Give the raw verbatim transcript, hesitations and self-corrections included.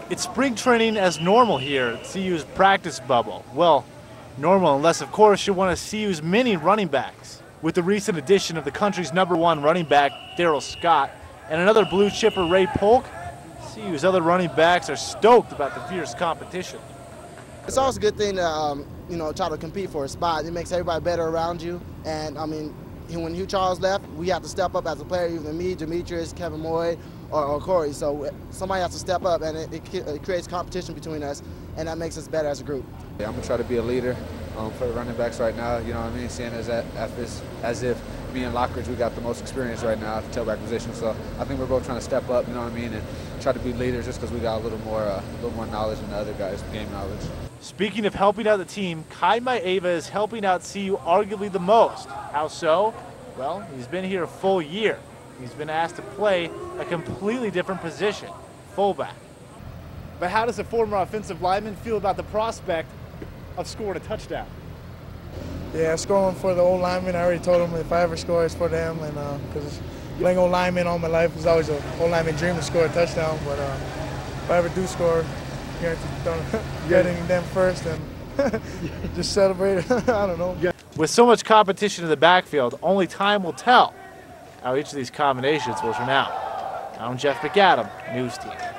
It's spring training as normal here at C U's practice bubble. Well, normal unless, of course, you're one of C U's many running backs. With the recent addition of the country's number one running back, Darrell Scott, and another blue chipper, Ray Polk, C U's other running backs are stoked about the fierce competition. It's always a good thing to, um, you know, try to compete for a spot. It makes everybody better around you. And, I mean, when Hugh Charles left, we have to step up as a player, either me, Demetrius, Kevin Moy, or, or Corey. So somebody has to step up, and it, it, it creates competition between us, and that makes us better as a group. Yeah, I'm going to try to be a leader um, for the running backs right now, you know what I mean, seeing as, that, as, as if me and Lockridge, we got the most experience right now at the tailback position. So I think we're both trying to step up, you know what I mean, and try to be leaders just because we got a little more uh, a little more knowledge than the other guys, game knowledge. Speaking of helping out the team, Kai Maeva is helping out C U arguably the most. How so? Well, he's been here a full year. He's been asked to play a completely different position, fullback. But how does a former offensive lineman feel about the prospect of scoring a touchdown? Yeah, scoring for the old lineman. I already told him if I ever score, it's for them, and because uh, playing old lineman all my life was always an old lineman dream to score a touchdown. But uh, if I ever do score, guarantee getting them first and just celebrate. I don't know. With so much competition in the backfield, only time will tell how each of these combinations will turn out. I'm Jeff McAdam, News Team.